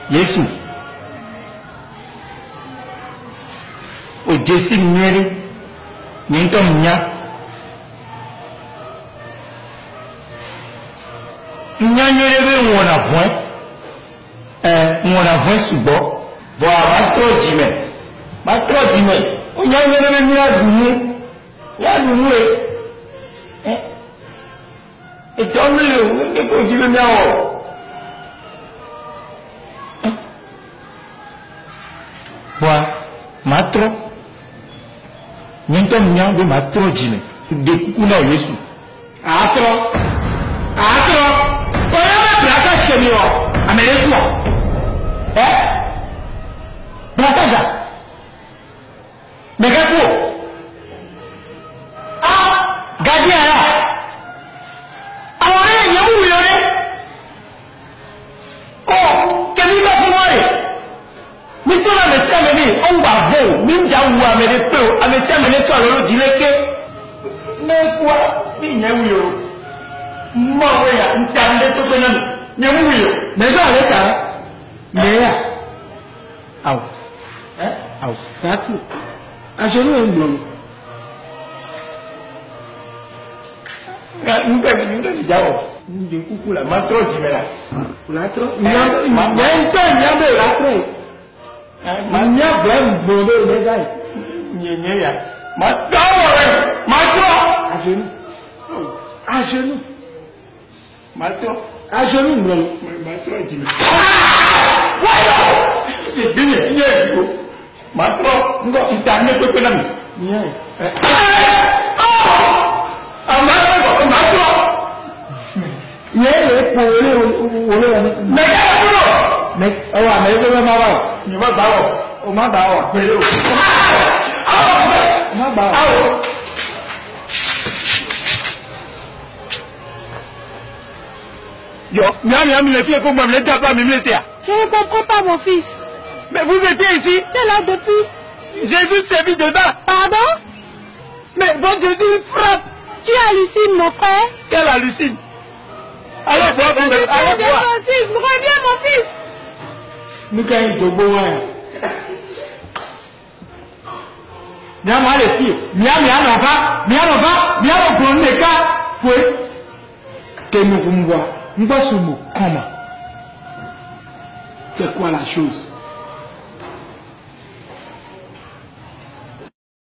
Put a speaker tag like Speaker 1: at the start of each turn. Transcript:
Speaker 1: Yesu. O Jesi Mary, Nintom Nya. Nyanyere won avon. Won avon subo. Bo ma tro jime. Ma tro jime. O nyanyere mi adunu. Ya dunu e. E tonle o ne ko jime mi awo. Boa, matro. Nintom Nya be matro jime. De kukuna Yesu. Atro. Braka chemi o ameleku braka ja megaku gadi ara awore yamu yore ko kemi ba fun wore mi to la me teme ni o gba vo mi nja wu amele pe o ame teme ni so loro dileke mekwa ni nyewu yo mọ̀wé yà ń ta ndé tó gbéná mi ní mú wíyò mẹ́gbẹ́ àlẹ́ kàá mẹ́yà àwọ̀ àwọ̀ tààtù aṣọ ní òun gbọ̀n nígbà ìjáwọ̀ ní kúkú là máa tọ́ jìmẹ́ra látọ́ ìyá ń tẹ́ ìyá bẹ́ẹ̀ látọ́ ìyá bẹ́ẹ̀ ń gbọ́n lórí mẹ́gbà yìí yà máa tọ́ rẹ̀ máa tọ́ aṣọ ní Mato, aṣọ ní ìgbọ̀n. Mato jìnnà. Wáyọ̀! Ìgbìyànjú ìyẹn ìgbò. Mato, ńgọ́ ìta ní pépé náà mi. Àmọ́ ẹ̀kọ́ Mato. Ìyẹn lè po orí wọn. Mẹ̀kẹ́ kúrò. Ọwọ́ àmì ẹgbẹ́ bẹ́ẹ̀ máa wà. Ìyẹn má bá wọ̀. O má bá wọ̀. Pẹ̀lú. Má bá wọ̀. Yo, miam, les filles comme me tape pas, me mettez.
Speaker 2: Je ne comprends pas, mon fils.
Speaker 1: Mais vous étiez ici?
Speaker 2: T'es là depuis.
Speaker 1: Jésus s'est mis dedans.
Speaker 2: Pardon?
Speaker 1: Mais bon Jésus frappe.
Speaker 2: Tu hallucines, mon frère?
Speaker 1: Quelle hallucine? Allez voir, allez voir.
Speaker 2: Reviens, mon fils.
Speaker 1: Nous gagnons de beaux moyens. Miam, les filles. Miam, on prend les cas. Oui. Que nous voyons. Comment? C'est quoi la chose?